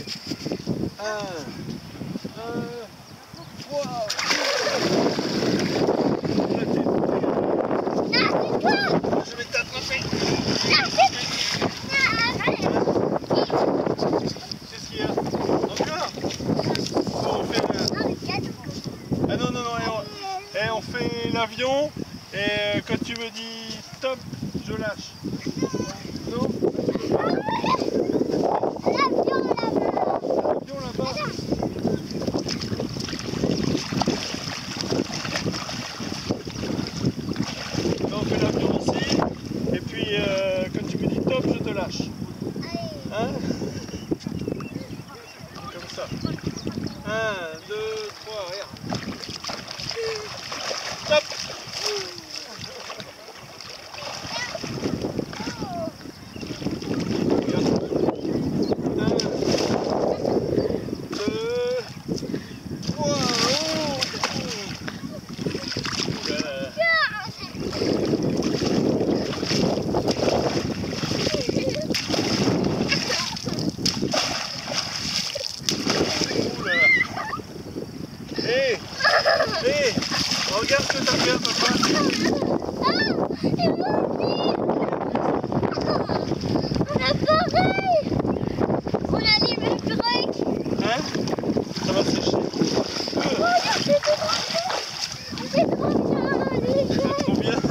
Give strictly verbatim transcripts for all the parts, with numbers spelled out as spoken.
Un, deux, trois. Je vais t'attraper. C'est ce qu'il y a. Encore. On fait le... Ah non, non, non. Et on, et on fait l'avion. Et quand tu me dis stop, je lâche. Non. L'avion là-bas. On fait l'avion ici. Et puis euh, quand tu me dis top, je te lâche. Hein? Comme ça. Un, deux, trois, regarde. Top! Hé, hé, regarde ce que t'as fait, papa. Ah, et on a pareil. On a les mêmes trucs. Hein? Ça va sécher. Oh, c'est trop bien. C'est trop bien. C'est trop bien.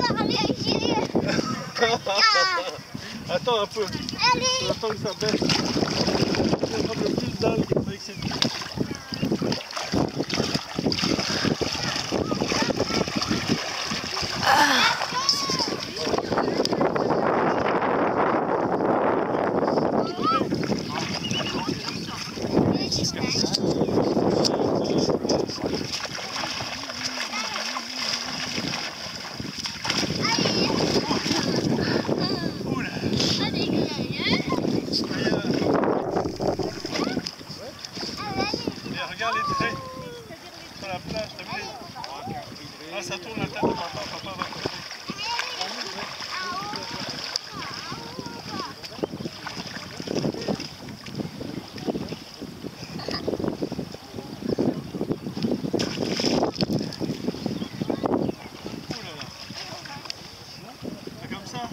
Ah, Attends un peu. allez. Attends que ça baisse. On va prendre le plus d'algues avec ces petits. Regarde les traits sur la plage, t'as vu? Ah, ça tourne la tête de papa, papa va tomber. Ouh là là. C'est comme ça.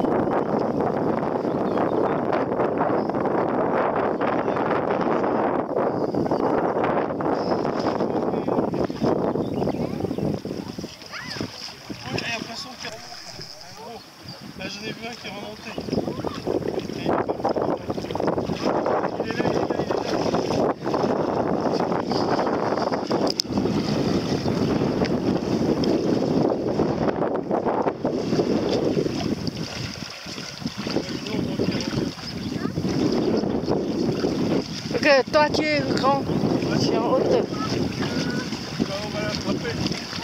Là j'en ai vu un qui est remonté. Et il est parti. Il est là, il est là, il est là. Que toi tu es grand, je suis en hauteur. Là, on va l'attraper.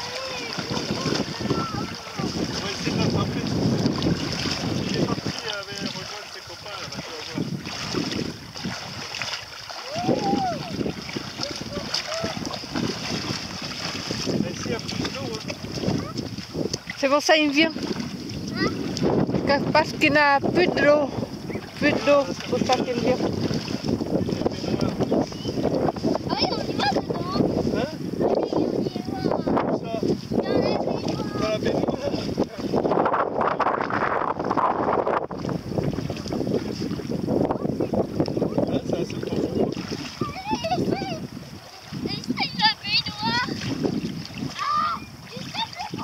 On va essayer de l'attraper. Il est parti avec rejoindre ses copains là, tu vas voir. Ici il y a plus d'eau. Hein. C'est pour ça qu'il vient. Parce qu'il n'a plus de l'eau. Plus d'eau, c'est pour ça qu'il vient. Ah oui, on y va dedans. Hein? Allez, on y va. Ça, Dans la baignoire. dans la baignoire. Là, c'est assez profond. Essaye la baignoire. Ah, essaye le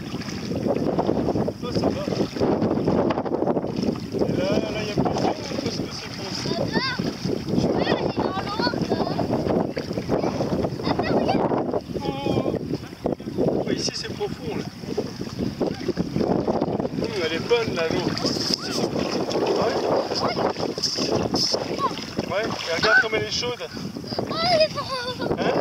Ça, ça va. Et là, là, il y a plus d'eau parce que c'est foncé. Je peux aller dans l'eau encore. Attends, regarde. Oh, ici, c'est profond, là. Hum, elle est bonne, là, l'eau. Ouais. Ouais, et regarde comme elle est chaude. Oh, elle est forte. Hein?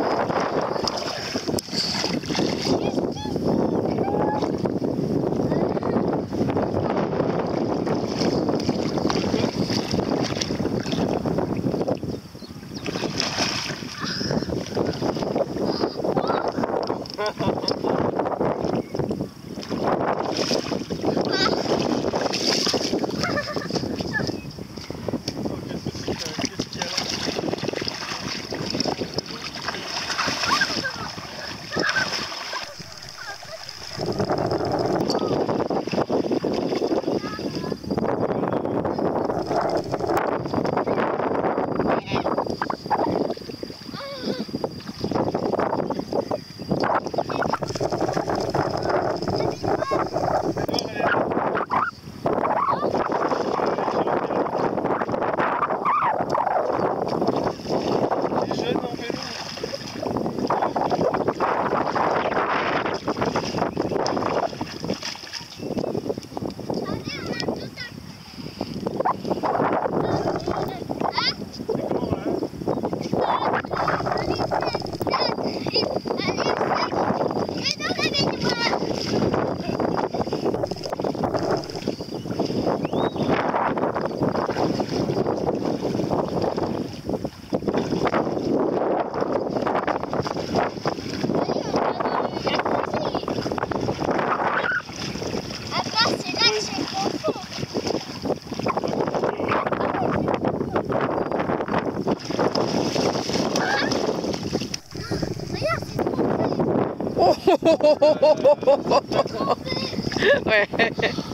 Ouais.